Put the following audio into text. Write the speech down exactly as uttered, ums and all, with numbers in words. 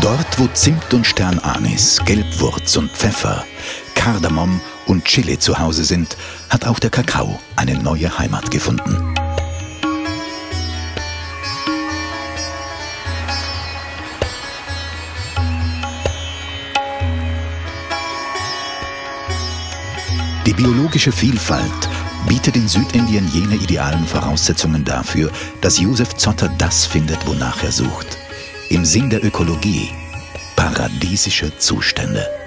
Dort, wo Zimt und Sternanis, Gelbwurz und Pfeffer, Kardamom und Chili zu Hause sind, hat auch der Kakao eine neue Heimat gefunden. Die biologische Vielfalt bietet in Südindien jene idealen Voraussetzungen dafür, dass Josef Zotter das findet, wonach er sucht. Im Sinn der Ökologie paradiesische Zustände.